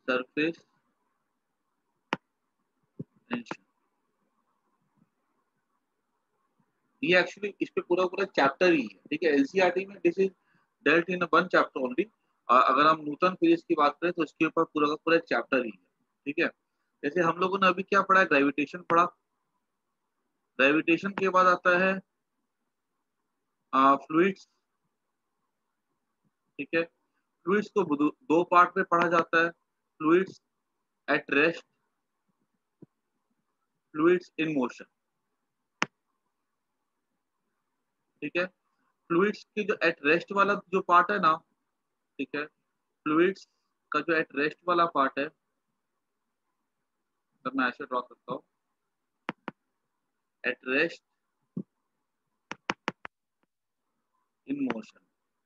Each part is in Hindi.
सरफेस टेंशन, ये एक्चुअली इस पे पूरा पूरा चैप्टर ही है, ठीक है। एनसीईआरटी में this is dealt in one chapter only. अगर हम न्यूटन फिजिक्स की बात करें तो इसके ऊपर पूरा का पूरा चैप्टर ही है, ठीक है। जैसे हम लोगों ने अभी क्या पढ़ा है, ग्रेविटेशन पढ़ा। ग्रेविटेशन के बाद आता है फ्लूइड्स, ठीक है। फ्लूइड्स को दो पार्ट में पढ़ा जाता है, fluids at rest, fluids in motion, ठीक है। फ्लूइड्स की जो एट रेस्ट वाला जो पार्ट है ना, ठीक है, फ्लूइड्स का जो एट रेस्ट वाला पार्ट है, तो मैं ऐसे ड्रॉ करता हूँ, एट रेस्ट इन मोशन,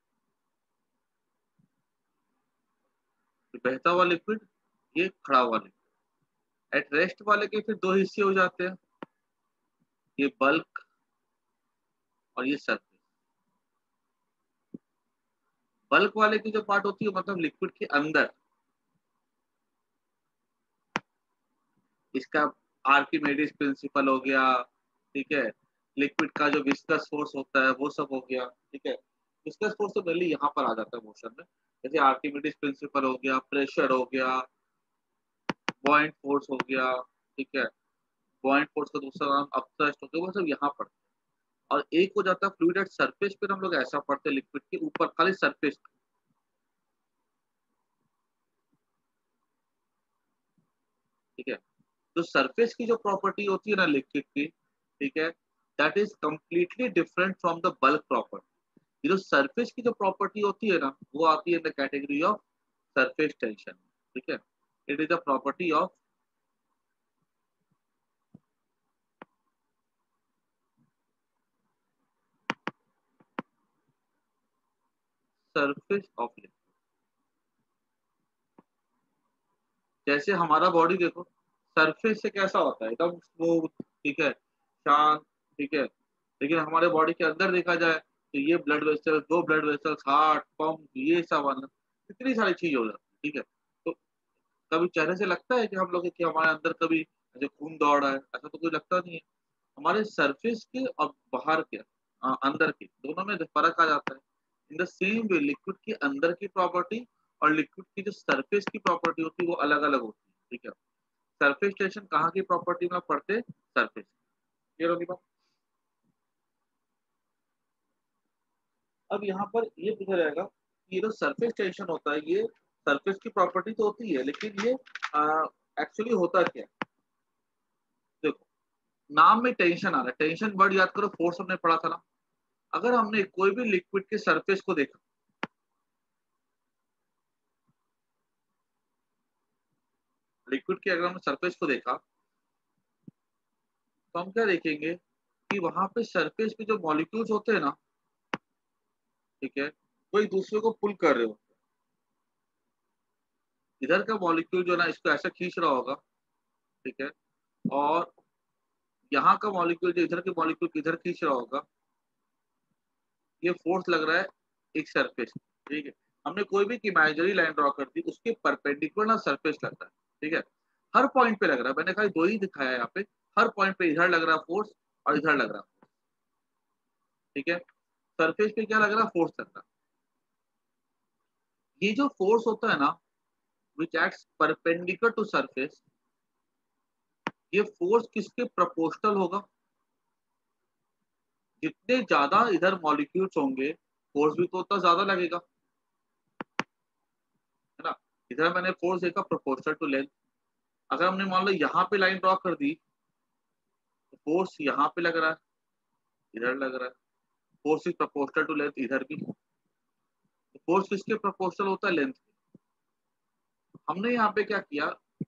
बहता हुआ लिक्विड, ये खड़ा हुआ लिक्विड। एट रेस्ट वाले के फिर दो हिस्से हो जाते हैं, ये बल्क और ये सरफेस। बल्क वाले की जो पार्ट होती है मतलब लिक्विड के अंदर, इसका आर्किमेडिस प्रिंसिपल हो गया, ठीक है। लिक्विड का जो विस्कस फोर्स होता है वो सब हो गया, ठीक है। विस्कस फोर्स तो पहले यहाँ पर आ जाता है मोशन में, जैसे आर्किमेडिस प्रिंसिपल हो गया, प्रेशर हो गया, बॉइंट फोर्स हो गया, ठीक है। बॉइंट फोर्स का दूसरा नाम अपथ्रस्ट हो गया, वो सब यहाँ पर। और एक हो जाता है फ्लूइड एट सरफेस पे, हम लोग ऐसा पढ़ते हैं लिक्विड के ऊपर खाली सरफेस, ठीक है। तो सरफेस की जो प्रॉपर्टी होती है ना लिक्विड की, ठीक है, that is completely different from the bulk property. ये जो सरफेस की जो प्रॉपर्टी होती है ना, वो आती है in the category of surface tension, ठीक है। It is a property of surface of liquid. जैसे हमारा बॉडी देखो, सरफेस से कैसा होता है, एकदम स्मूथ, ठीक है, शांत, ठीक है। लेकिन हमारे बॉडी के अंदर देखा जाए तो ये ब्लड वेसल, दो ब्लड वेसल्स, हार्ट पंप, ये सब कितनी सारी चीज हो जाती है, ठीक है। तो कभी चेहरे से लगता है कि हम लोग कि हमारे अंदर कभी ऐसे खून दौड़ रहा है, ऐसा तो कोई लगता नहीं है। हमारे सरफेस के और बाहर के अंदर के दोनों में फर्क आ जाता है। In the same way liquid के अंदर की प्रॉपर्टी और लिक्विड की जो सरफेस की प्रॉपर्टी होती है वो अलग अलग होती है, ठीक है। सरफेस टेंशन कहाँ की प्रॉपर्टी में पढ़ते, सरफेस, क्लियर होगी बात। अब यहाँ पर ये पूछा जाएगा कि ये जो सरफेस टेंशन होता है, ये सरफेस की प्रॉपर्टी तो होती है, लेकिन ये एक्चुअली होता क्या है। देखो, नाम में टेंशन आ रहा है, टेंशन वर्ड याद करो, फोर्स हमने पढ़ा था ना। अगर हमने कोई भी लिक्विड के सरफेस को देखा, लिक्विड के अगर हमने सरफेस को देखा, तो हम क्या देखेंगे कि वहां पे सरफेस पे जो मॉलिक्यूल्स होते हैं ना, ठीक है, वो एक दूसरे को पुल कर रहे हो। इधर का मॉलिक्यूल जो ना इसको ऐसा खींच रहा होगा, ठीक है, और यहाँ का मॉलिक्यूल जो इधर के मॉलिक्यूल किधर खींच रहा होगा, ये फोर्स लग रहा है एक सरफेस, ठीक है। हमने कोई भी इमेजिनरी लाइन ड्रॉ कर दी, उसके परपेंडिकुलर ना सरफेस लग रहा है, ठीक है। हर पॉइंट पे लग रहा है, मैंने खाली दो ही दिखाया है यहाँ पे। हर पॉइंट पे इधर लग रहा है फोर्स और इधर लग रहा है, ठीक है। सरफेस पे क्या लग रहा है, फोर्स लग रहा है। ये जो फोर्स होता है ना, which acts perpendicular to surface, ये फोर्स किसके प्रोपोर्शनल होगा। जितने ज्यादा इधर मॉलिक्यूल्स होंगे, फोर्स भी तो उतना ज्यादा लगेगा, है ना। इधर मैंने फोर्स देखा प्रोपोर्शनल टू लेंथ। अगर हमने मान लो यहाँ पे लाइन ड्रॉ कर दी, तो फोर्स यहाँ पे लग रहा है, इधर लग रहा है, force is proportional to length इधर भी। तो फोर्स किसके प्रोपोर्शनल होता है, लेंथ। हमने यहाँ पे क्या किया,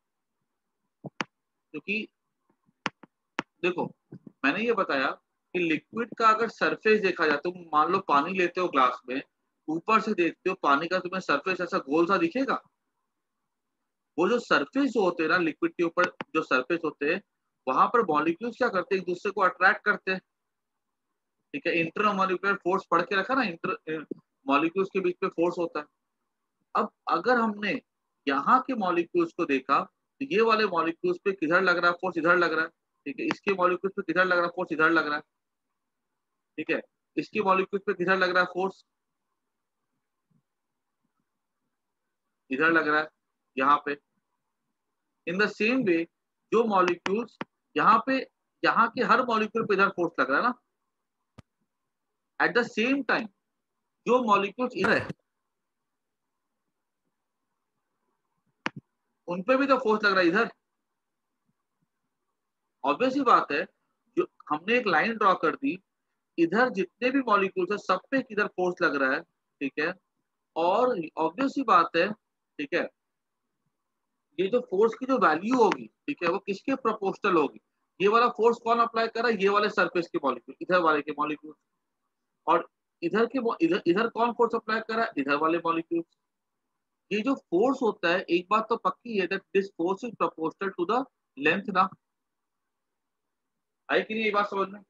क्योंकि देखो मैंने ये बताया कि लिक्विड का अगर सरफेस देखा जाए, तुम मान लो पानी लेते हो ग्लास में, ऊपर से देखते हो पानी का तुम्हें सरफेस ऐसा गोल सा दिखेगा। वो जो सरफेस जो होते हैं ना लिक्विड के ऊपर, जो सरफेस होते हैं, वहां पर मॉलिक्यूल्स क्या करते हैं, एक दूसरे को अट्रैक्ट करते हैं, ठीक है। इंटर मॉलिक्यूलर फोर्स पढ़ के रखा ना, इंटर मॉलिक्यूल्स के बीच में फोर्स होता है। अब अगर हमने यहाँ के मॉलिक्यूल्स को देखा तो ये वाले मॉलिक्यूल्स पे किधर लग रहा है फोर्स, इधर लग रहा है, ठीक है। इसके मॉलिक्यूल्स पे किधर लग रहा है फोर्स, इधर लग रहा है, ठीक है। इसके मॉलिक्यूल्स पे किधर लग रहा है फोर्स, इधर लग रहा है, यहाँ पे। इन द सेम वे जो मॉलिक्यूल्स यहाँ पे, यहाँ के हर मॉलिक्यूल पे इधर फोर्स लग रहा है ना, एट द सेम टाइम जो मॉलिक्यूल्स इधर है उन पे भी तो फोर्स लग रहा है इधर। ऑब्वियस ही बात है, जो हमने एक लाइन ड्रॉ कर दी, इधर जितने भी मॉलिक्यूल्स है सब पे किधर फोर्स लग रहा है, ठीक है। और ऑब्वियस ही बात है, ठीक है, ये जो फोर्स की जो वैल्यू होगी, ठीक है, वो किसके प्रोपोर्शनल होगी। ये वाला फोर्स कौन अप्लाई कर रहा है, ये वाले सरफेस के मॉलिक्यूल, इधर वाले के मॉलिक्यूल। और इधर के इधर इधर कौन फोर्स अप्लाई कर रहा है, इधर वाले मॉलिक्यूल। ये जो फोर्स होता है, एक बात तो पक्की है, that this force is proportional to the length ना। आई कि नहीं ये बात समझ में।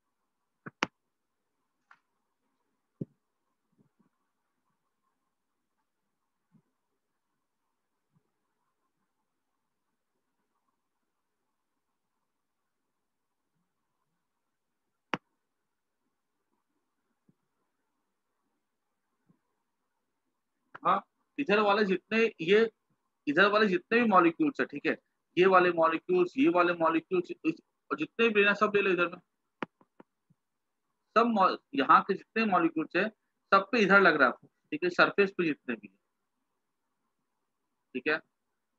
हाँ, इधर वाले जितने ये इधर वाले जितने भी मॉलिक्यूल्स है, ठीक है, ये वाले मॉलिक्यूल्स, ये वाले मॉलिक्यूल्स, और जितने भी लेना सब ले लो इधर में। सब यहाँ के जितने मॉलिक्यूल्स है सब पे इधर लग रहा है, ठीक है, सरफेस पे जितने भी है, ठीक है।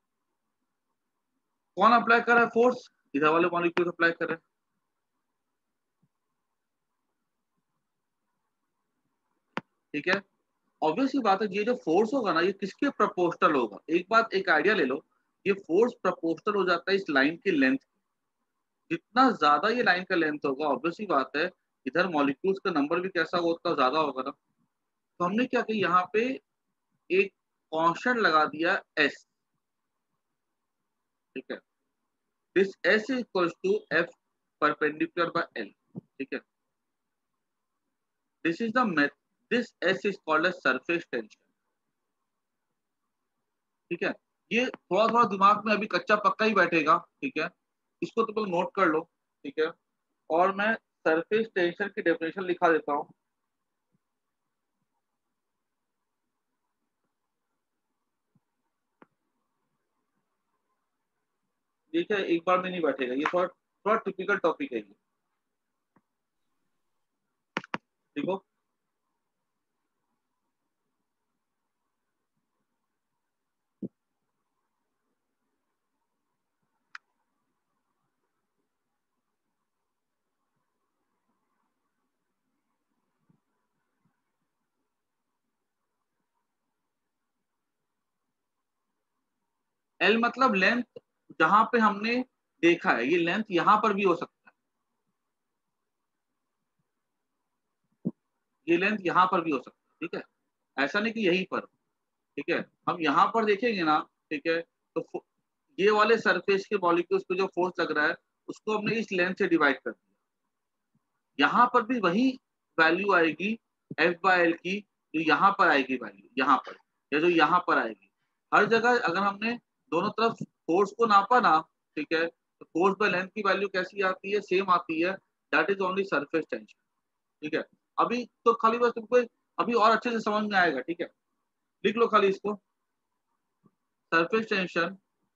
कौन अप्लाई कर रहा है फोर्स, इधर वाले मॉलिक्यूल अप्लाई कर रहे हैं, ठीक है। ऑब्वियस ही बात है, ये जो फोर्स होगा ना, ये किसके प्रोपोर्शनल होगा। एक बात, एक आइडिया ले लो, ये फोर्स प्रोपोर्शनल हो जाता है इस लाइन की लेंथ। जितना ज्यादा ये लाइन का लेंथ होगा, ऑब्वियस ही बात है, इधर मॉलिक्यूल्स का नंबर भी कैसा होगा, उतना ज्यादा होगा ना। तो हमने क्या किया, यहाँ पे एक कांस्टेंट लगा दिया एस, ठीक है। This S is equal to F perpendicular by L, ठीक है। This is the math this S is called as surface tension, ठीक है। ये थोड़ा थोड़ा दिमाग में अभी कच्चा पक्का ही बैठेगा, ठीक है। इसको तो पहले नोट कर लो, ठीक है। और मैं सरफेस टेंशन की डेफिनेशन लिखा देता हूँ। देखिए एक बार में नहीं बैठेगा, ये थोड़ा थोड़ा टिपिकल टॉपिक है ये, देखो। एल मतलब लेंथ, जहां पे हमने देखा है ये लेंथ यहाँ पर भी हो सकता है, ये लेंथ यहाँ पर भी हो सकता है, ठीक है। ऐसा नहीं कि यहीं पर, ठीक है। हम यहाँ पर देखेंगे ना, ठीक है, तो ये वाले सरफेस के मॉलिक्यूल्स पे जो फोर्स लग रहा है, उसको हमने इस लेंथ से डिवाइड कर दिया। यहाँ पर भी वही वैल्यू आएगी एफ बाय एल की, जो यहाँ पर आएगी वैल्यू, यहाँ पर, या जो यहाँ पर आएगी। हर जगह अगर हमने दोनों तरफ फोर्स को नापा ना, ठीक है, तो फोर्स बाय लेंथ की वैल्यू कैसी आती है, सेम आती है। That is only surface tension, ठीक है। अभी तो खाली बस तुमको अभी और अच्छे से समझ में आएगा, ठीक है। लिख लो खाली इसको, surface tension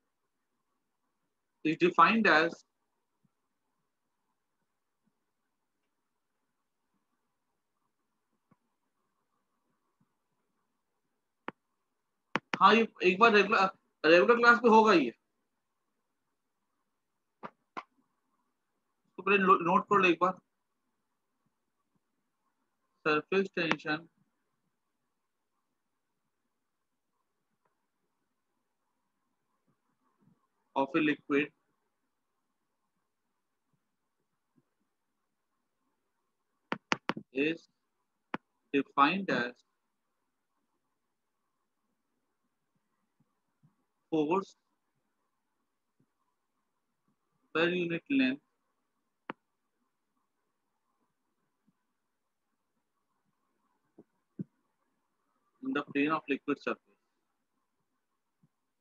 is defined as, हाँ ये एक बार रेगुलर रेगुलर क्लास में होगा ये, तो पहले नोट कर लो एक बार। Surface tension of a liquid is defined as force per unit length in the plane of liquid surface.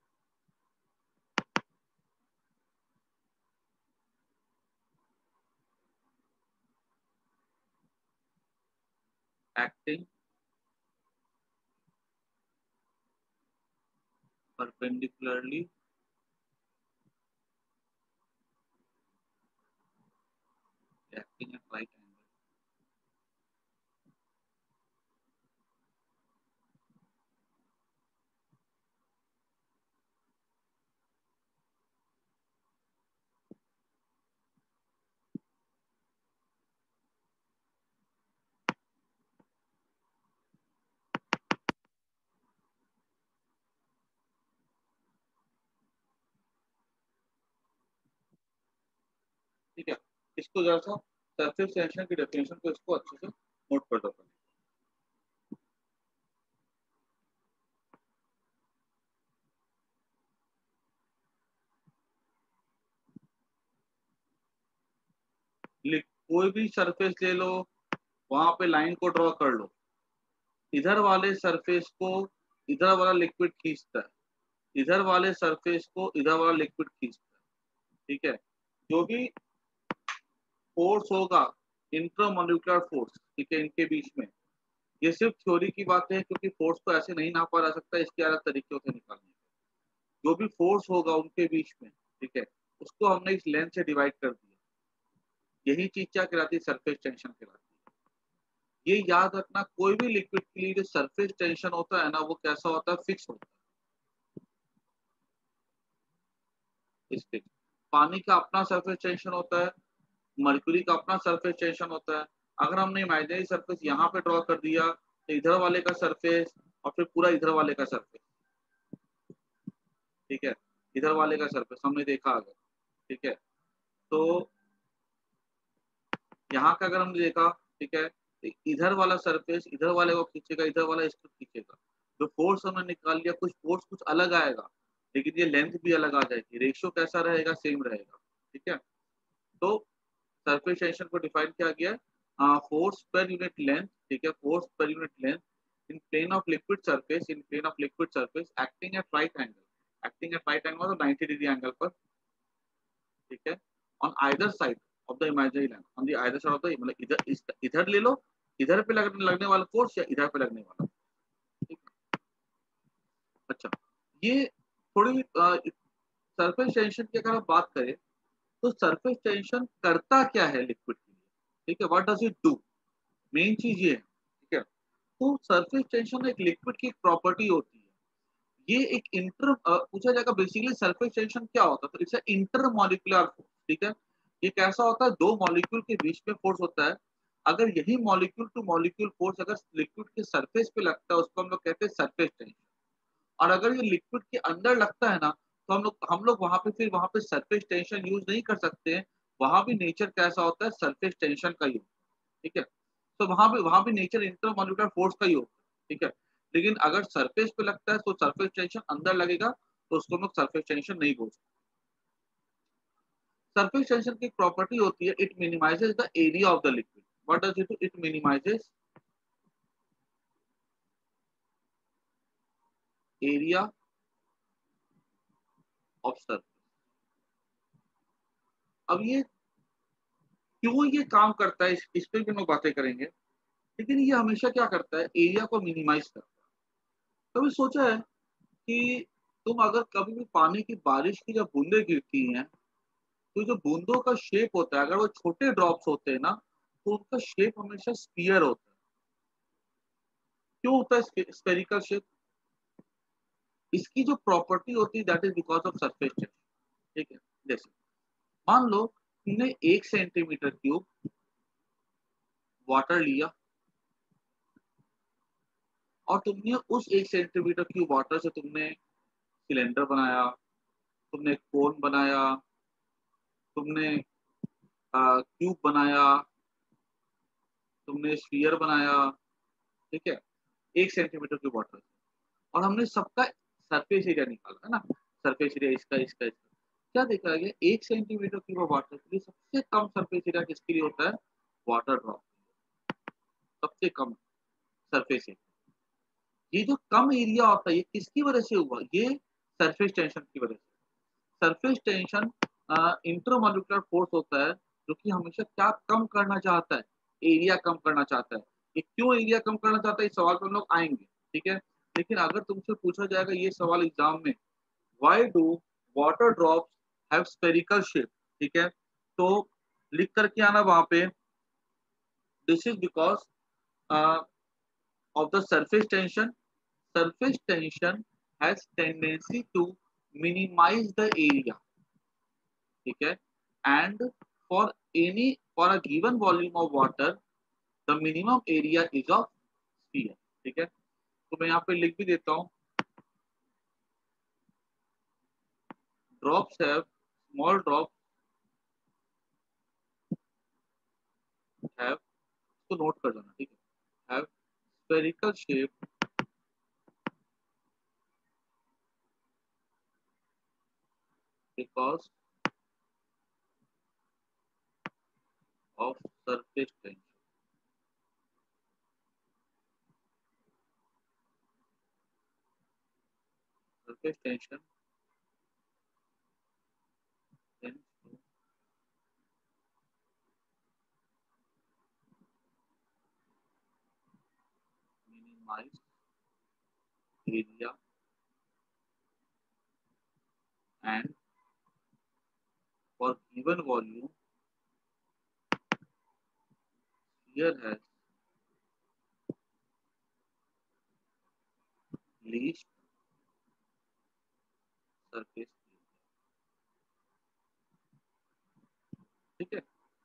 acting perpendicularly acting at right angle. ठीक है, इसको जरा सा सरफेस टेंशन की डेफिनेशन को इसको अच्छे से नोट कर दो। कोई भी सरफेस ले लो, वहां पे लाइन को ड्रॉ कर लो, इधर वाले सरफेस को इधर वाला लिक्विड खींचता है, इधर वाले सरफेस को इधर वाला लिक्विड खींचता है। ठीक है, जो भी फोर्स होगा इंट्रामोलिकुलर फोर्स, ठीक है, इनके बीच में, ये सिर्फ थ्योरी की बात है क्योंकि फोर्स को ऐसे नहीं नापा जा सकता, इसके अलग तरीके से निकालने। जो भी फोर्स होगा उनके बीच में, ठीक है, उसको हमने इस लेंथ से डिवाइड कर दिया। यही चीज क्या कहलाती है? सरफेस टेंशन कहलाती है। ये याद रखना, कोई भी लिक्विड के लिए जो सरफेस टेंशन होता है ना, वो कैसा होता है? फिक्स होता है। इस फिक्स पानी का अपना सरफेस टेंशन होता है, मर्क्यूरी का अपना सरफेस टेंशन होता है। अगर हमने इमेजिनरी सरफेस यहाँ पे ड्रॉ कर दिया तो इधर वाले का सरफेस और फिर पूरा इधर वाले का सरफेस, ठीक है, इधर वाले का सरफेस हमने देखा अगर, ठीक है, तो यहाँ का अगर हमने देखा, ठीक है, तो इधर वाला सरफेस इधर वाले को खींचेगा, इधर वाला इसको खींचेगा। जो फोर्स हमने निकाल लिया, कुछ फोर्स कुछ अलग आएगा, लेकिन ये लेंथ भी अलग आ जाएगी। रेशियो कैसा रहेगा? सेम रहेगा। ठीक है, तो सरफेस टेंशन को डिफाइन किया गया, फोर्स पर यूनिट लेंथ, ठीक है, force per unit length in plane of liquid surface, in plane of liquid surface acting at right angle, acting at right angle, 90 degree angle पर, ठीक है, on either side of the imaginary line, on the either side of the, मतलब इधर ले लो, इधर पे लगने वाला फोर्स या इधर पे लगने वाला, ठीक है। अच्छा, ये थोड़ी सरफेस टेंशन की अगर आप बात करें तो सरफेस टेंशन करता क्या है लिक्विड के लिए? ठीक है, what does it do? Main चीज ये है। ठीक है, तो सरफेस टेंशन एक लिक्विड की एक प्रॉपर्टी होती है। ये एक इंटर पूछा जाएगा बेसिकली सरफेस टेंशन क्या होता है, तो इट्स इंटर मॉलिक्यूलर फोर्स। ठीक है, ये कैसा होता है? दो मॉलिक्यूल के बीच में फोर्स होता है। अगर यही मॉलिक्यूल टू मॉलिक्यूल फोर्स अगर लिक्विड के सरफेस पे लगता है, उसको हम लोग कहते हैं सरफेस टेंशन। और अगर ये लिक्विड के अंदर लगता है ना, तो हम लोग वहां पे फिर वहां पे सरफेस टेंशन यूज नहीं कर सकते हैं। वहां भी नेचर कैसा होता है? सरफेस टेंशन का ही होता है। ठीक है, तो वहां भी नेचर इंटरमोलिकुलर फोर्स का ही होता है। ठीक है, लेकिन अगर सरफेस पे लगता है तो सरफेस टेंशन अंदर लगेगा, तो उसको हम लोग सरफेस टेंशन नहीं बोल सकते। सरफेस टेंशन की प्रॉपर्टी होती है, it minimizes the area of the liquid. What does it do? It minimizes area of surface. अब ये क्यों ये काम करता है, इस पे भी हम लोग बातें करेंगे। लेकिन ये हमेशा क्या करता है? एरिया को मिनिमाइज करता है। कभी सोचा है कि तुम अगर कभी भी पानी की बारिश की जब बूंदे गिरती हैं, तो जो बूंदों का शेप होता है, अगर वो छोटे ड्रॉप्स होते हैं ना, तो उनका शेप हमेशा स्फीयर होता है। क्यों होता है स्फेरिकल शेप? इसकी जो प्रॉपर्टी होती है that is because of surface tension. ठीक है, जैसे मान लो तुमने 1 सेंटीमीटर क्यूब वाटर लिया और तुमने उस 1 सेंटीमीटर क्यूब वाटर से तुमने सिलेंडर बनाया, तुमने कोन बनाया, तुमने क्यूब बनाया, तुमने स्फीयर बनाया। ठीक है, 1 सेंटीमीटर क्यूब वाटर, और हमने सबका सरफेस एरिया निकाला है ना, सरफेस एरिया इसका इसका इसका। क्या देखा गया? 1 सेंटीमीटर क्यूब वाटर के लिए सबसे कम सरफेस एरिया किसके लिए होता है? Water drop. सबसे कम सरफेस एरिया। ये जो कम एरिया होता है, ये किसकी वजह से हुआ? ये सरफेस टेंशन की वजह से। सरफेस टेंशन इंटरमोलिकुलर फोर्स होता है, जो कि हमेशा क्या कम करना चाहता है? एरिया कम करना चाहता है। ये क्यों एरिया कम करना चाहता है, इस सवाल पर हम लोग आएंगे, ठीक है। लेकिन अगर तुमसे पूछा जाएगा ये सवाल एग्जाम में, why do water drops have spherical shape, ठीक है, तो लिख करके आना वहां पे, this is because of the surface tension, surface tension has tendency to minimize the area, ठीक है, and for any for a given volume of water the minimum area is of sphere, ठीक है। तो मैं यहाँ पे लिख भी देता हूँ, drops have small drops have, इसको नोट कर लेना, ठीक है, have spherical shape because of surface tension, surface tension tends to minimize area and for given volume sphere has least surface, ठीक है।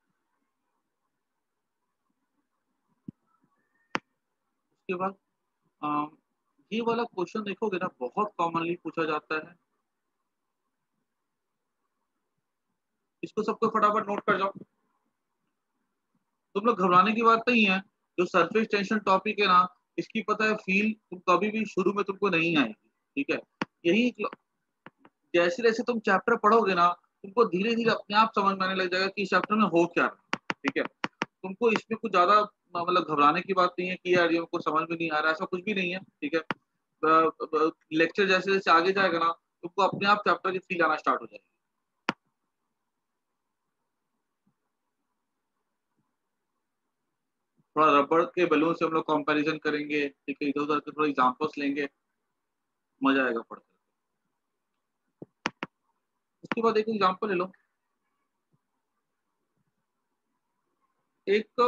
उसके बाद ये वाला क्वेश्चन देखोगे ना, बहुत कॉमनली पूछा जाता है, इसको सबको फटाफट नोट कर जाओ, तुम लोग घबराने की बात नहीं है। जो सरफेस टेंशन टॉपिक है ना, इसकी पता है फील तुम कभी भी शुरू में तुमको नहीं आएगी, ठीक है। यही जैसे जैसे तुम चैप्टर पढ़ोगे ना, तुमको धीरे धीरे अपने आप समझ में आने लग जाएगा कि इस चैप्टर में हो क्या रहा है, ठीक है। तुमको इसमें कुछ ज्यादा मतलब घबराने की बात नहीं है कि यार ये हमको समझ में नहीं आ रहा है, ऐसा कुछ भी नहीं है, ठीक है। लेक्चर जैसे जैसे आगे जाएगा ना, तुमको अपने आप चैप्टर की फील आना स्टार्ट हो जाएगी। थोड़ा रबड़ के बैलून से हम लोग कंपैरिजन करेंगे, ठीक है, इधर उधर के थोड़ा एग्जांपल्स लेंगे, मजा आएगा पढ़कर। उसके बाद एक एग्जांपल ले लो, एक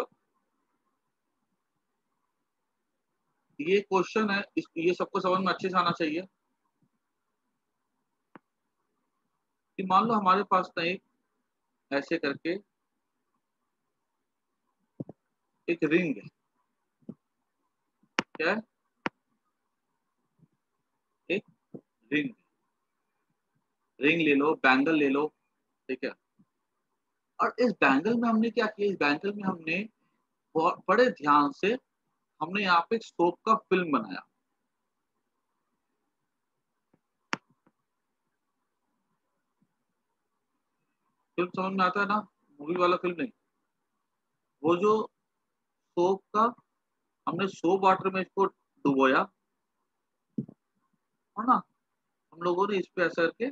ये क्वेश्चन है, ये सबको समझ में अच्छे से आना चाहिए कि मान लो हमारे पास ना एक ऐसे करके एक रिंग है, क्या है, एक रिंग, रिंग ले लो, बैंगल ले लो, ठीक है। और इस बैंगल में हमने क्या किया, इस बैंगल में हमने बहुत बड़े ध्यान से हमने यहाँ पे एक सोप का फिल्म बनाया, फिल्म समझ में आता है ना, मूवी वाला फिल्म नहीं, वो जो सोप का, हमने सोप वाटर में इसको डुबोया, है ना, हम लोगों ने इस पे ऐसा करके,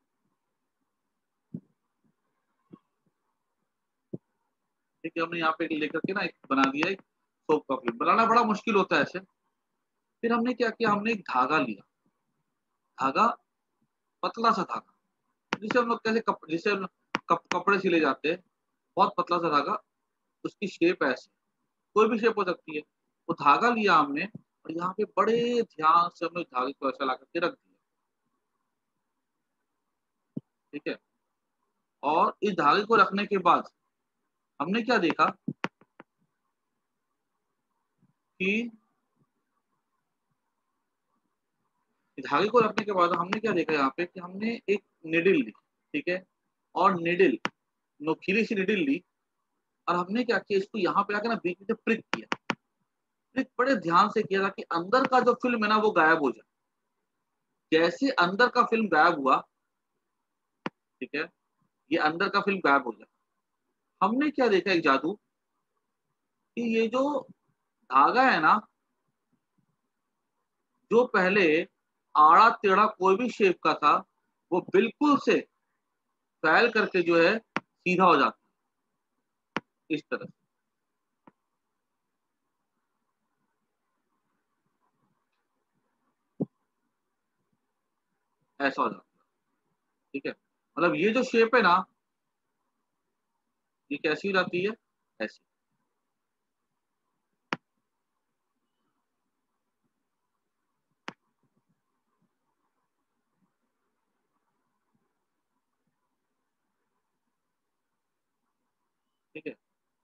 ठीक है, हमने यहाँ पे लेकर के ना एक बना दिया, एक सोप का फिल्म बनाना बड़ा मुश्किल होता है ऐसे। फिर हमने क्या किया, हमने एक धागा लिया, धागा, पतला सा धागा, जिसे हम लोग कैसे जिसे हम कपड़े सिले जाते हैं, बहुत पतला सा धागा, उसकी शेप ऐसे, कोई भी शेप हो सकती है। वो धागा लिया हमने, और यहाँ पे बड़े ध्यान से हमने धागे को ऐसा ला करके रख दिया, ठीक है। और इस धागे को रखने के बाद हमने क्या देखा कि इस धागे को रखने के बाद हमने क्या देखा यहाँ पे कि हमने एक निडिल ली, ठीक है, और निडिल, नोकीली सी निडिल ली, और हमने क्या किया, इसको यहाँ पे आकर ना बीच में से प्रिक किया, प्रिक बड़े ध्यान से किया था कि अंदर का जो फिल्म है ना वो गायब हो जाए। जैसे अंदर का फिल्म गायब हुआ, ठीक है, ये अंदर का फिल्म गायब हो गया, हमने क्या देखा, एक जादू, कि ये जो धागा है ना, जो पहले आड़ा टेढ़ा कोई भी शेप का था, वो बिल्कुल से फैल करके जो है सीधा हो जाता है, इस तरह से। ऐसा हो जाता है। ठीक है, मतलब ये जो शेप है ना, ये कैसी हो जाती है, ऐसी। ठीक है,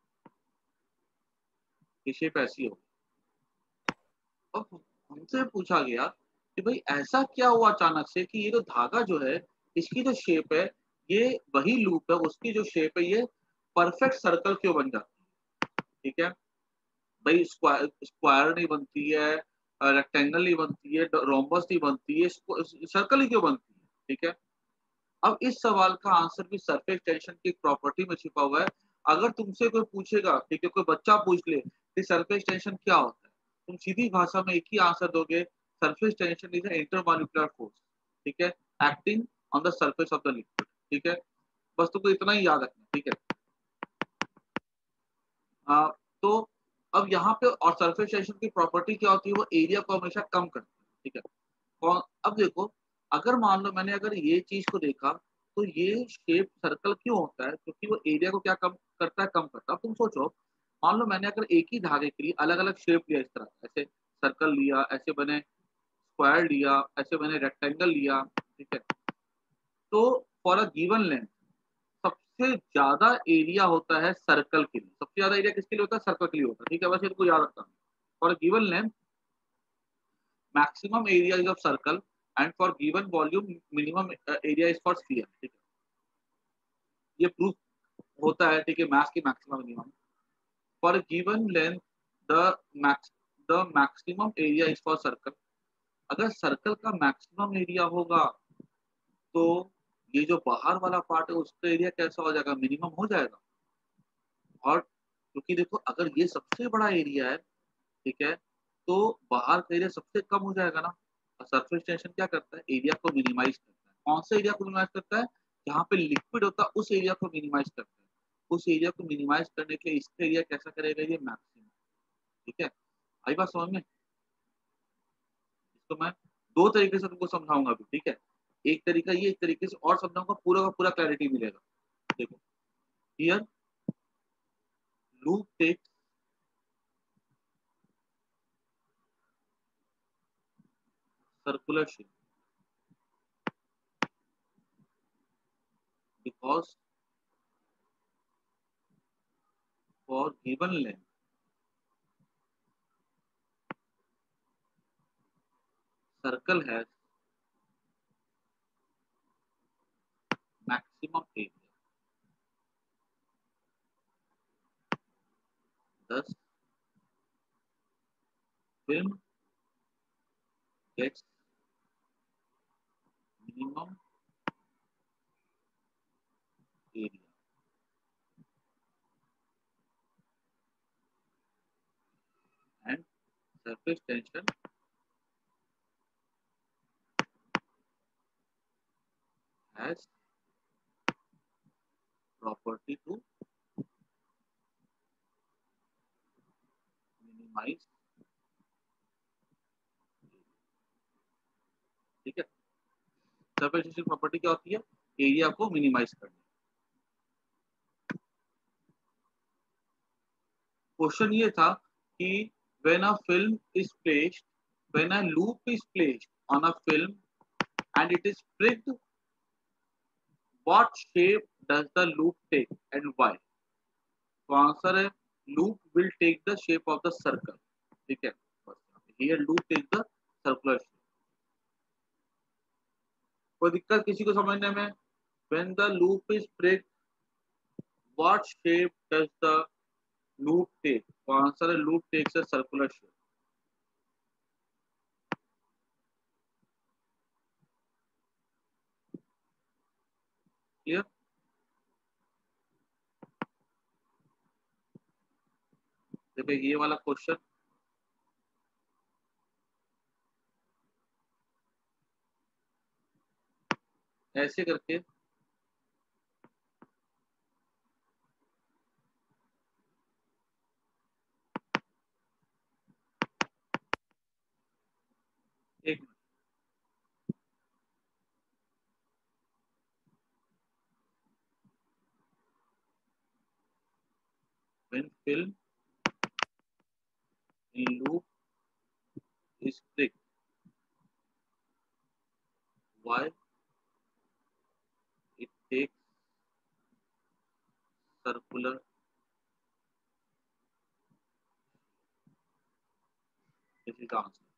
ये शेप ऐसी हो। अब हमसे पूछा गया कि भाई ऐसा क्या हुआ अचानक से कि ये जो धागा जो है, इसकी जो शेप है, ये वही लूप है, उसकी जो शेप है ये परफेक्ट सर्कल क्यों बन जाती है। ठीक है, भाई स्क्वायर स्क्वायर नहीं बनती है, रेक्टेंगल नहीं बनती है, रोम्बस नहीं बनती है, सर्कल ही क्यों बनती है। ठीक है, अब इस सवाल का आंसर भी सरफेस टेंशन की प्रॉपर्टी में छिपा हुआ है। अगर तुमसे कोई पूछेगा, ठीक है, कोई बच्चा पूछ ले कि सरफेस टेंशन क्या होता है, तुम सीधी भाषा में एक ही आंसर दोगे, surface tension is intermolecular force. ठीक है, acting on the surface of the liquid. ठीक है, बस तुमको इतना ही याद रखना। ठीक है, आ, तो अब यहाँ पे और सरफेस टेंशन की प्रॉपर्टी क्या होती है, वो एरिया को हमेशा कम करती है। ठीक है, कौन, अब देखो, अगर मान लो मैंने अगर ये चीज को देखा, तो ये शेप सर्कल क्यों होता है, क्योंकि वो एरिया को क्या कम करता है, कम करता है। अब तुम सोचो, मान लो मैंने अगर एक ही धागे के लिए अलग अलग शेप लिया, इस तरह ऐसे सर्कल लिया, ऐसे बने स्क्वायर लिया, ऐसे बने रेक्टेंगल लिया। ठीक है, तो फॉर अ गिवन लेंथ सबसे ज्यादा एरिया होता है सर्कल के लिए। सबसे ज्यादा एरिया किसके लिए होता है, सर्कल के लिए होता है। ठीक है, बस इनको याद रखना। For a given length maximum area is of circle and for given volume minimum area is for sphere। ठीक है, ये प्रूफ होता है। ठीक है, मास की maximum minimum for given length the max the maximum area is for circle. अगर सर्कल का मैक्सिमम एरिया होगा, तो ये जो बाहर वाला पार्ट है उसका एरिया कैसा हो जाएगा, मिनिमम हो जाएगा। और क्योंकि देखो, अगर ये सबसे बड़ा एरिया है, ठीक है, तो बाहर का एरिया सबसे कम हो जाएगा ना। और सरफेस टेंशन क्या करता है, एरिया को मिनिमाइज करता है। कौन सा एरिया को मिनिमाइज करता है, जहाँ पे लिक्विड होता है उस एरिया को मिनिमाइज करता है। उस एरिया को मिनिमाइज करने के लिए इसका एरिया कैसा करेगा, ये मैक्सिमम। ठीक है, आई बात समझ में। इसको मैं दो तरीके से तुमको समझाऊंगा अभी। ठीक है, एक तरीका ये, एक तरीके से और समझाऊंगा, पूरा का पूरा क्लैरिटी मिलेगा। देखो, here loop takes circular shape because for given length circle has maximum area, thus film gets minimum area and surface tension has property to minimize। ठीक है, सरफेस टेंशन प्रॉपर्टी क्या होती है, एरिया को मिनिमाइज करना। क्वेश्चन ये था कि when a film is placed when a loop is placed on a film and it is pricked, what shape does the loop take and why। तो आंसर है, loop will take the shape of the circle. ठीक है, here loop take the circular shape. कोई दिक्कत किसी को समझने में। When the loop is break, what shape does the loop take. तो आंसर है, loop takes a circular shape. Clear. देखिए ये वाला क्वेश्चन ऐसे करके एक when film in loop is pricked, why it takes circular. This is the answer.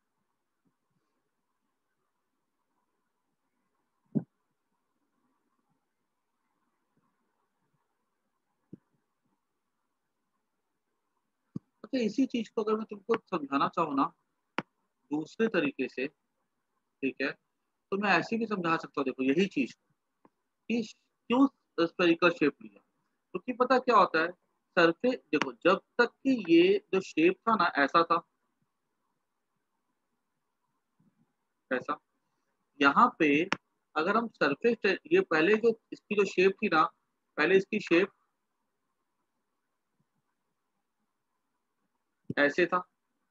अच्छा, इसी चीज को अगर मैं तुमको समझाना चाहूँ ना दूसरे तरीके से, ठीक है, तो मैं ऐसे भी समझा सकता हूँ। देखो यही चीज कि क्यों स्फेरिकल शेप लिया, क्योंकि पता क्या होता है, सरफेस देखो जब तक कि ये जो शेप था ना ऐसा था, ऐसा, यहाँ पे अगर हम सरफेस, ये पहले जो इसकी जो शेप थी ना, पहले इसकी शेप ऐसे था,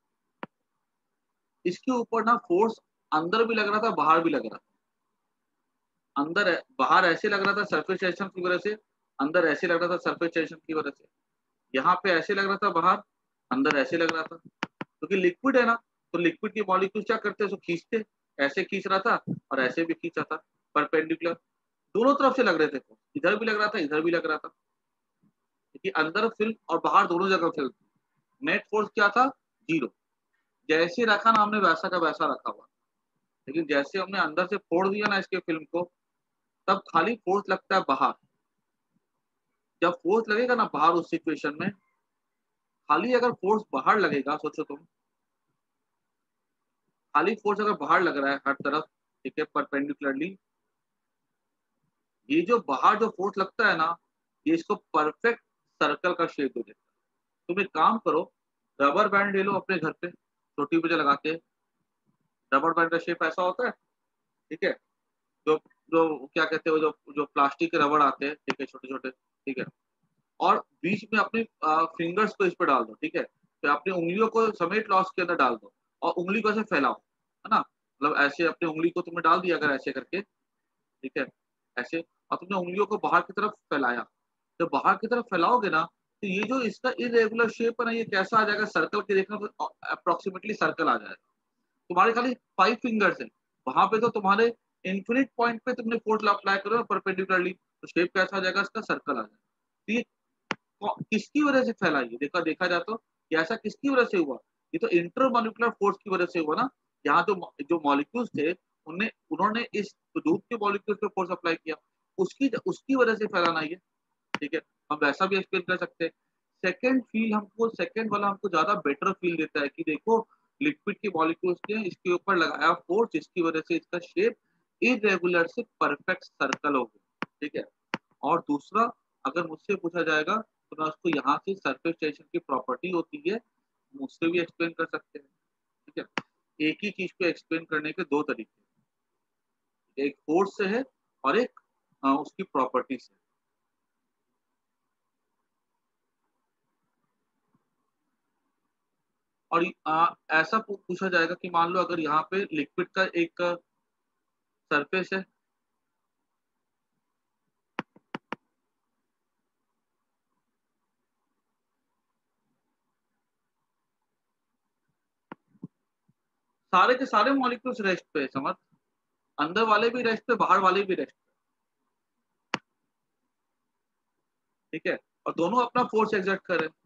इसके ऊपर ना फोर्स अंदर भी लग रहा था बाहर भी लग रहा था। अंदर बाहर ऐसे लग रहा था सरफेस टेंशन की वजह से, अंदर ऐसे लग रहा था सरफेस टेंशन की वजह से। यहाँ पे ऐसे लग रहा था बाहर, अंदर ऐसे लग रहा था, क्योंकि लिक्विड है ना, तो लिक्विड के मॉलिक्यूल क्या करते हैं, उसको खींचते, ऐसे खींच रहा था और ऐसे भी खींचा था, परपेंडिकुलर, दोनों तरफ से लग रहे थे, इधर भी लग रहा था इधर भी लग रहा था, क्योंकि अंदर फिल्म और बाहर दोनों जगह फिल्म। नेट फोर्स क्या था, जीरो। जैसे रखा ना हमने वैसा का वैसा रखा हुआ, लेकिन जैसे हमने अंदर से फोड़ दिया ना इसके फिल्म को, तब खाली फोर्स लगता है बाहर। जब फोर्स लगेगा ना बाहर उस सिचुएशन में, खाली अगर फोर्स बाहर लगेगा, सोचो तुम, खाली फोर्स अगर बाहर लग रहा है हर तरफ, ठीक है, परपेंडिकुलरली, ये जो बाहर जो फोर्स लगता है ना, ये इसको परफेक्ट सर्कल का शेप दे देता है। तुम एक काम करो, रबर बैंड ले लो अपने घर पे, छोटी वजह लगा के, रबर बैंड का शेप ऐसा होता है, ठीक है, जो जो क्या कहते हैं, जो जो प्लास्टिक के रबड़ आते हैं, ठीक है, छोटे छोटे, ठीक है, और बीच में अपने फिंगर्स को इस पर डाल दो, ठीक है, तो अपनी उंगलियों को समेत लो उसके अंदर डाल दो, और उंगली को ऐसे फैलाओ, है ना, मतलब ऐसे अपनी उंगली को तुमने डाल दिया अगर ऐसे करके, ठीक है, ऐसे, और तुमने उंगलियों को बाहर की तरफ फैलाया, जब बाहर की तरफ फैलाओगे ना, तो ये जो इसका इरेगुलर शेप है ना, ये कैसा आ जाएगा, सर्कल के, देखना तो अप्रोक्सीमेटली सर्कल आ जाएगा। तुम्हारे खाली 5 फिंगर्स है, वहां पे तो तुम्हारे इन्फिनिट पॉइंट पे तुमने फोर्स अप्लाई करो परपेंडिकुलरली, तो शेप कैसा आ जाएगा, इसका सर्कल आ जाएगा। तो ये किसकी वजह से फैला, ये देखा देखा जाए तो ये ऐसा किसकी वजह से हुआ, ये तो इंटरमोलिकुलर फोर्स की वजह से हुआ ना। यहाँ जो जो मॉलिक्यूल्स थे, उन्हें उन्होंने इस धूप के मॉलिक्यूल्स पे फोर्स अप्लाई किया, उसकी उसकी वजह से फैलाना ये, ठीक है, हम वैसा भी एक्सप्लेन कर सकते हैं। सेकंड फील हमको, सेकंड वाला हमको ज्यादा बेटर फील देता है कि देखो लिक्विड के मॉलिक्यूल्स ने इसके ऊपर लगाया फोर्स, जिसकी वजह से इसका शेप इरेगुलर से परफेक्ट सर्कल हो गया, ठीक है। और दूसरा, अगर मुझसे पूछा जाएगा तो मैं उसको यहाँ से सरफेस टेंशन की प्रॉपर्टी होती है, मुझसे भी एक्सप्लेन कर सकते हैं, ठीक है। एक ही चीज को एक्सप्लेन करने के दो तरीके, एक फोर्स से है और एक उसकी प्रॉपर्टी से। और ऐसा पूछा जाएगा कि मान लो अगर यहाँ पे लिक्विड का एक सरफेस है, सारे के सारे मॉलिक्यूल्स रेस्ट पे है, समझ, अंदर वाले भी रेस्ट पे, बाहर वाले भी रेस्ट पे, ठीक है, और दोनों अपना फोर्स एग्जर्ट कर रहे हैं।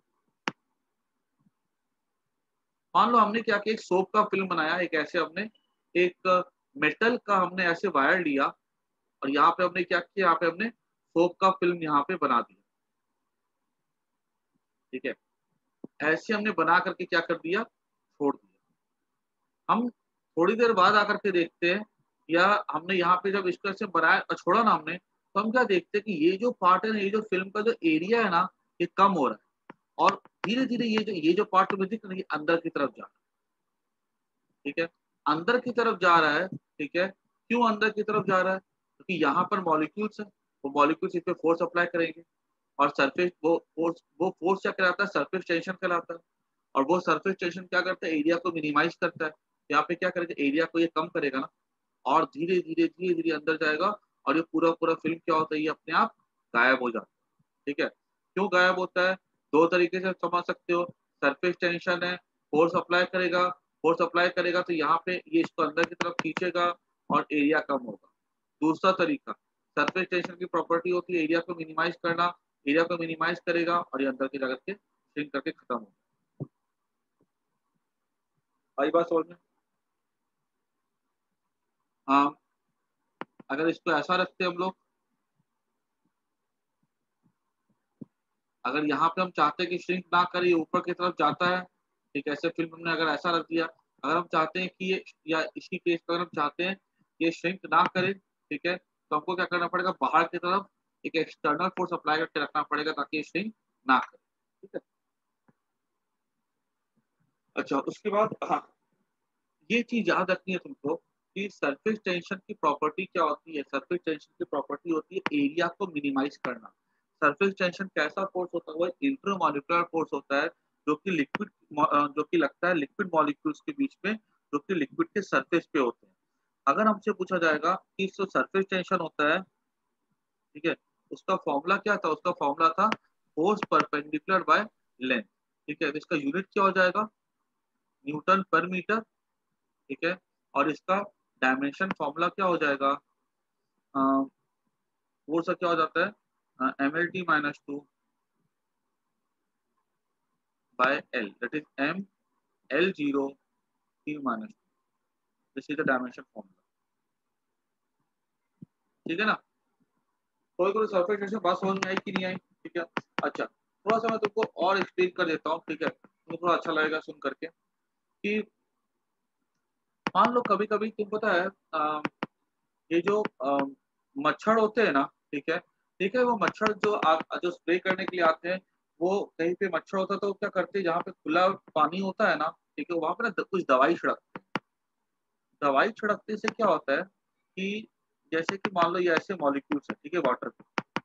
मान लो हमने क्या किया, एक सोप का फिल्म बनाया, एक ऐसे हमने एक मेटल का हमने ऐसे वायर लिया, और यहाँ पे हमने क्या किया, यहाँ पे हमने सोप का फिल्म यहाँ पे बना दिया, ठीक है, ऐसे हमने बना करके क्या कर दिया, छोड़ दिया। हम थोड़ी देर बाद आकर के देखते हैं, या हमने यहाँ पे जब इसको ऐसे बनाया और छोड़ा ना हमने, तो हम क्या देखते हैं कि ये जो पार्ट है ना, ये जो फिल्म का जो एरिया है ना, ये कम हो रहा है, और धीरे धीरे ये जो पार्ट तुम्हें दिख रहा है, ये अंदर की तरफ जा रहा है, ठीक है, अंदर की तरफ जा रहा है, ठीक है। क्यों अंदर की तरफ जा रहा है, क्योंकि यहाँ पर मॉलिक्यूल्स है, वो मॉलिक्यूल्स इस पे फोर्स अप्लाई करेंगे, और सरफेस वो फोर्स क्या कहलाता है, सरफेस टेंशन कहलाता है। और वो सरफेस टेंशन क्या करता है, एरिया को मिनिमाइज करता है। यहाँ पे क्या करेगा, एरिया को ये कम करेगा ना, और धीरे धीरे धीरे धीरे अंदर जाएगा, और ये पूरा पूरा फिल्म क्या होता है, ये अपने आप गायब हो जाता है, ठीक है। क्यों गायब होता है, दो तरीके से समझ सकते हो, सरफेस टेंशन है, फोर्स अप्लाई करेगा तो यहाँ पे ये इसको अंदर की तरफ खींचेगा और एरिया कम होगा। दूसरा तरीका, सरफेस टेंशन की प्रॉपर्टी होती है एरिया को मिनिमाइज करना, एरिया को मिनिमाइज करेगा और ये अंदर की जगह के श्रिंक करके खत्म होगा। आई बात समझ में? हाँ, अगर इसको ऐसा रखते हम लोग, अगर यहाँ पे हम चाहते हैं कि श्रिंक ना करे, ये ऊपर की तरफ जाता है, ठीक है, ऐसे फिल्म हमने अगर ऐसा रख दिया, अगर हम चाहते हैं कि ये, या इसी केस पर अगर हम चाहते हैं कि ये श्रिंक ना करे, ठीक है, तो हमको क्या करना पड़ेगा, बाहर की तरफ एक एक्सटर्नल फोर्स अप्लाई करके रखना पड़ेगा ताकि ये श्रिंक ना करे। ठीक है, अच्छा उसके बाद हाँ, ये चीज याद रखनी है तुमको कि सरफेस टेंशन की प्रॉपर्टी क्या होती है। सरफेस टेंशन की प्रॉपर्टी होती है एरिया को मिनिमाइज करना। सरफेस टेंशन कैसा फोर्स होता है, वो इंट्रामॉलिक्यूलर फोर्स होता है जो कि लिक्विड, जो कि लगता है लिक्विड मॉलिक्यूल्स के बीच में, जो कि लिक्विड के सरफेस पे होते हैं। अगर हमसे पूछा जाएगा कि जो सरफेस टेंशन होता है, ठीक है, उसका फॉर्मूला क्या था, उसका फॉर्मूला था फोर्स परपेंडिकुलर बाय लेंथ। ठीक है, तो इसका यूनिट क्या हो जाएगा, न्यूटन पर मीटर। ठीक है, और इसका डायमेंशन फॉर्मूला क्या हो जाएगा, वो सब क्या हो जाता है, mlt-2 by L, that is M L zero T minus, this is the dimension formula. ठीक है ना, कोई सरफेस टेंशन बात समझ में आई कि नहीं आई? ठीक है, अच्छा थोड़ा सा मैं तुमको और एक्सप्लेन कर देता हूँ, ठीक है, तुमको थोड़ा अच्छा लगेगा सुन करके कि मान लो कभी कभी तुम पता है, ये जो मच्छर होते हैं ना, ठीक है, ठीक है, वो मच्छर जो स्प्रे करने के लिए आते हैं, वो कहीं पे मच्छर होता है तो वो क्या करते हैं, जहाँ पे खुला पानी होता है ना, ठीक है, वहां पे ना कुछ दवाई छिड़कते हैं। दवाई छिड़कने से क्या होता है कि जैसे कि मान लो ये ऐसे मॉलिक्यूल्स है, ठीक है, वाटर के,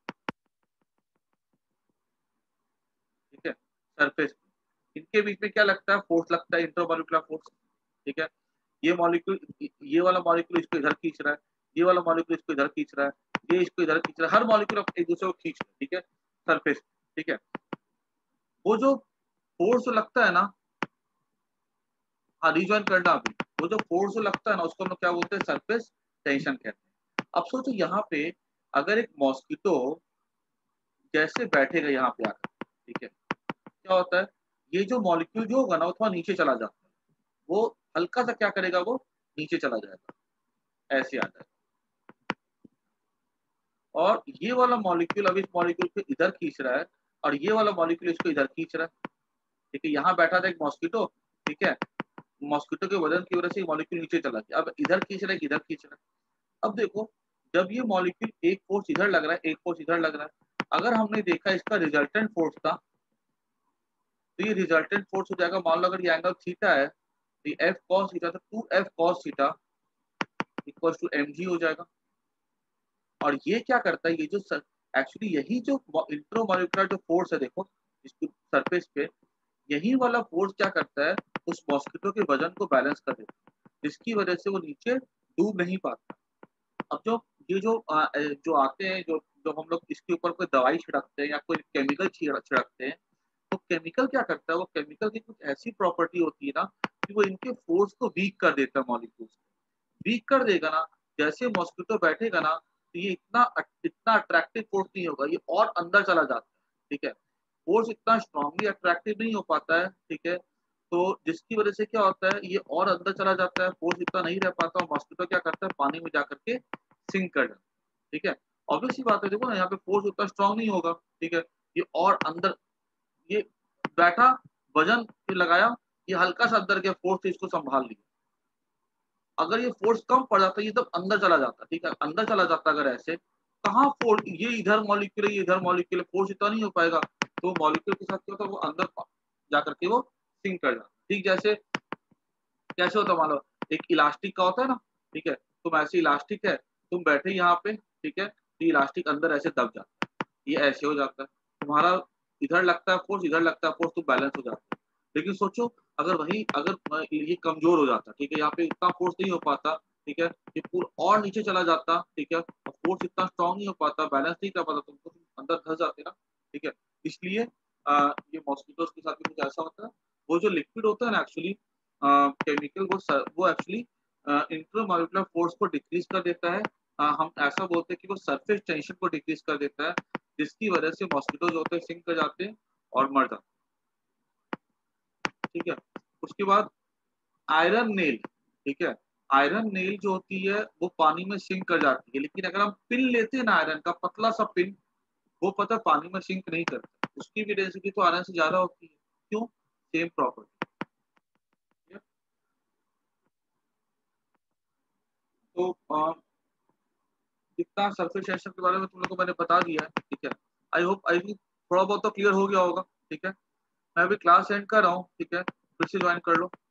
ठीक है, सरफेस, इनके बीच में क्या लगता है, फोर्स लगता है, इंटरमॉलिक्यूलर फोर्स। ठीक है, ये मॉलिक्यूल, ये वाला मॉलिक्यूल इसको इधर खींच रहा है, ये वाला मॉलिक्यूल इसको इधर खींच रहा है, ये इसको इधर खींच रहा है, हर मॉलिक्यूल एक दूसरे को खींच रहा है, ठीक है, सरफेस। ठीक है, वो जो फोर्स लगता है ना, हाँ रिजॉइन करना अभी, वो जो फोर्स लगता है ना, उसको हम लोग क्या बोलते हैं, सरफेस टेंशन कहते हैं। अब सोचो यहाँ पे अगर एक मॉस्किटो जैसे बैठेगा यहाँ पे आकर, ठीक है, क्या होता है, ये जो मॉलिक्यूल जो होगा ना, वो थोड़ा नीचे चला जाता है, वो हल्का सा क्या करेगा, वो नीचे चला जाएगा, ऐसे आ जाएगा, और ये वाला मॉलिक्यूल अब इस मॉलिक्यूल को इधर खींच रहा है, और ये वाला मॉलिक्यूल इसको इधर खींच रहा है। ठीक है, यहाँ बैठा था एक मॉस्किटो, ठीक है, मॉस्किटो के वजन की वजह से मॉलिक्यूल नीचे चला गया, अब इधर खींच रहा है, इधर खींच रहा है। अब देखो, जब ये मॉलिक्यूल एक फोर्स इधर लग रहा है, एक फोर्स इधर लग रहा है, अगर हमने देखा इसका रिजल्टेंट फोर्स था, तो ये रिजल्टेंट फोर्स हो जाएगा, मान लो अगर ये एंगल थीटा है, तो एफ कॉस थीटा, तो 2f cos theta equal to mg हो जाएगा। और ये क्या करता है, ये जो एक्चुअली यही जो इंट्रोमॉलिक्यूलर जो फोर्स है, देखो इसकी सरफेस पे, यही वाला फोर्स क्या करता है, उस मॉस्किटो के वजन को बैलेंस कर देता है, जिसकी वजह से वो नीचे डूब नहीं पाता। अब जो ये जो आते हैं, जो जो हम लोग इसके ऊपर कोई दवाई छिड़कते हैं या कोई केमिकल छिड़कते हैं, तो केमिकल क्या करता है, वो केमिकल की कुछ ऐसी प्रॉपर्टी होती है ना कि वो इनके फोर्स को वीक कर देता है, मॉलिक्यूल्स वीक कर देगा ना, जैसे मॉस्किटो बैठेगा ना, तो ये इतना इतना अट्रैक्टिव फोर्स नहीं होगा, ये और अंदर चला जाता है। ठीक है, फोर्स इतना स्ट्रांगली अट्रैक्टिव नहीं हो पाता है, ठीक है, तो जिसकी वजह से क्या होता है, ये और अंदर चला जाता है, फोर्स इतना नहीं रह पाता, और मॉस्किटो क्या करता है, पानी में जाकर के सिंक कर जाता है। ठीक है, ऑब्वियसली बात है, देखो ना यहाँ पे फोर्स उतना स्ट्रांग नहीं होगा, ठीक है, ये और अंदर, ये बैठा, वजन लगाया, ये हल्का सा अंदर गया, फोर्स से इसको संभाल लिया। अगर ये फोर्स कम पड़ जाता है, ये तब अंदर चला जाता, ठीक है, अंदर चला जाता, अगर ऐसे कहाँ फोर्स, ये इधर मॉलिक्यूल है, ये इधर मॉलिक्यूल है, फोर्स इतना नहीं हो पाएगा, तो मॉलिक्यूल के साथ क्या होता है, वो अंदर जाकर के वो सिंक कर जाता। ठीक, जैसे कैसे होता है, मान लो एक इलास्टिक का होता है ना, ठीक है, तुम ऐसे इलास्टिक है, तुम बैठे यहाँ पे, ठीक है, तो इलास्टिक अंदर ऐसे दब जाता है, ये ऐसे हो जाता है, तुम्हारा इधर लगता है फोर्स, इधर लगता है फोर्स, तुम बैलेंस हो जाते है। लेकिन सोचो अगर वही, अगर ये कमजोर हो जाता, ठीक है, यहाँ पे इतना फोर्स नहीं हो पाता, ठीक है, ये पूरा और नीचे चला जाता, ठीक है, फोर्स इतना स्ट्रांग नहीं हो पाता, बैलेंस नहीं कर पाता, तुम अंदर धस जाते ना। ठीक है, इसलिए ये मॉस्किटोज के साथ भी कुछ ऐसा होता है। वो जो लिक्विड होता है ना एक्चुअली केमिकल, वो एक्चुअली इंट्रामॉलिक्यूलर फोर्स को डिक्रीज कर देता है। हम ऐसा बोलते हैं कि वो सरफेस टेंशन को डिक्रीज कर देता है, जिसकी वजह से मॉस्किटोज होते हैं सिंक कर जाते हैं और मर जाते हैं। ठीक है, उसके बाद आयरन नेल। ठीक है, आयरन नेल जो होती है वो पानी में सिंक कर जाती है, लेकिन अगर हम पिन लेते हैं ना आयरन का पतला सा पिन, वो पता पानी में सिंक नहीं करता, उसकी भी डेंसिटी तो आयरन से ज्यादा होती है। क्यों? Same property. तो इतना सरफेस टेंशन के बारे में तुम लोग को मैंने बता दिया है। ठीक है, आई थिंक थोड़ा बहुत तो क्लियर हो गया होगा। ठीक है, मैं अभी क्लास एंड कर रहा हूँ। ठीक है, फिर से ज्वाइन कर लो।